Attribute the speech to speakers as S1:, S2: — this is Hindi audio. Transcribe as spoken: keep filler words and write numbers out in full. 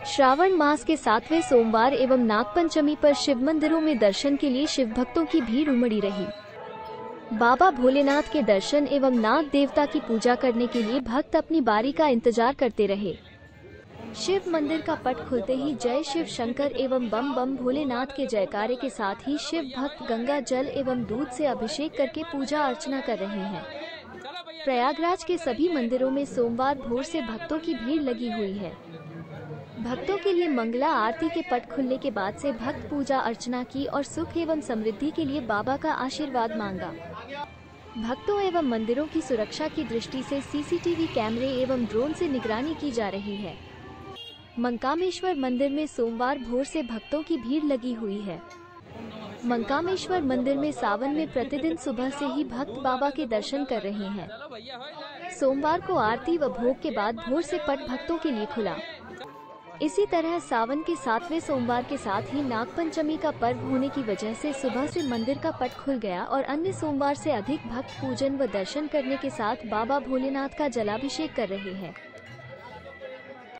S1: श्रावण मास के सातवें सोमवार एवं नागपंचमी पर शिव मंदिरों में दर्शन के लिए शिव भक्तों की भीड़ उमड़ी रही। बाबा भोलेनाथ के दर्शन एवं नाग देवता की पूजा करने के लिए भक्त अपनी बारी का इंतजार करते रहे। शिव मंदिर का पट खुलते ही जय शिव शंकर एवं बम बम भोलेनाथ के जयकारे के साथ ही शिव भक्त गंगा जल एवं दूध से अभिषेक करके पूजा अर्चना कर रहे हैं। प्रयागराज के सभी मंदिरों में सोमवार भोर से भक्तों की भीड़ लगी हुई है। भक्तों के लिए मंगला आरती के पट खुलने के बाद से भक्त पूजा अर्चना की और सुख एवं समृद्धि के लिए बाबा का आशीर्वाद मांगा। भक्तों एवं मंदिरों की सुरक्षा की दृष्टि से सीसीटीवी कैमरे एवं ड्रोन से निगरानी की जा रही है। मंकामेश्वर मंदिर में सोमवार भोर से भक्तों की भीड़ लगी हुई है। मंकामेश्वर मंदिर में सावन में प्रतिदिन सुबह से ही भक्त बाबा के दर्शन कर रहे हैं। सोमवार को आरती व भोग के बाद भोर से पट भक्तों के लिए खुला। इसी तरह सावन के सातवें सोमवार के साथ ही नागपंचमी का पर्व होने की वजह से सुबह से मंदिर का पट खुल गया और अन्य सोमवार से अधिक भक्त पूजन व दर्शन करने के साथ बाबा भोलेनाथ का जलाभिषेक कर रहे हैं।